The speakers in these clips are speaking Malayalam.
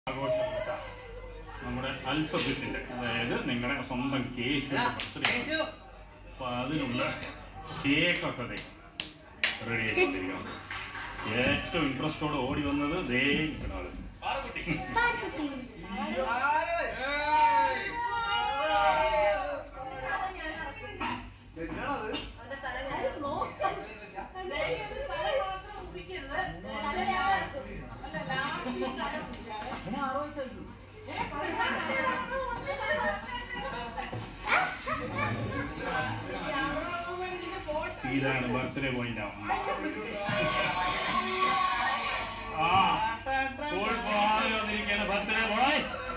ആഘോഷ പൂജ നമ്മുടെ അൽസഭ്യത്തിൻ്റെ, അതായത് നിങ്ങളുടെ സ്വന്തം കേശുവിൻ്റെ ബർത്ത്ഡേ. അപ്പോൾ അതിനുള്ള കേക്കൊക്കെ റെഡി ആയിട്ടിരിക്കണം. ഏറ്റവും ഇൻട്രസ്റ്റോടെ ഓടി വന്നത് ദേ ആള് ഇതാണ് ബർത്ത്ഡേ പോയിന്റ്. വന്നിരിക്കുന്ന ബർത്ത്ഡേ ബോയ്.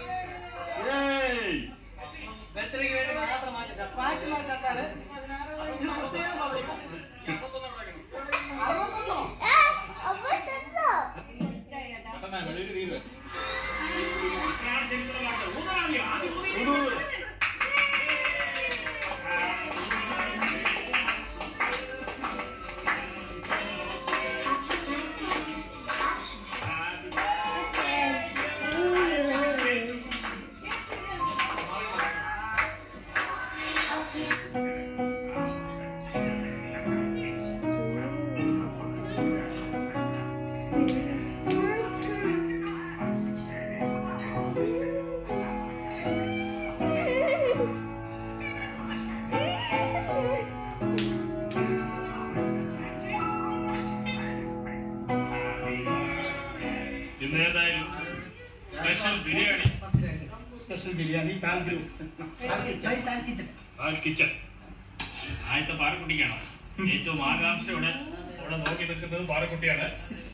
ഇന്നേതായാലും സ്പെഷ്യൽ ബിരിയാണി താൽ കിച്ചൺ ആദ്യത്തെ പാറക്കുട്ടിക്കാണ്. ഏറ്റവും ആകാംക്ഷയോടെ അവിടെ നോക്കി നിൽക്കുന്നത് പാറക്കുട്ടിയാണ്.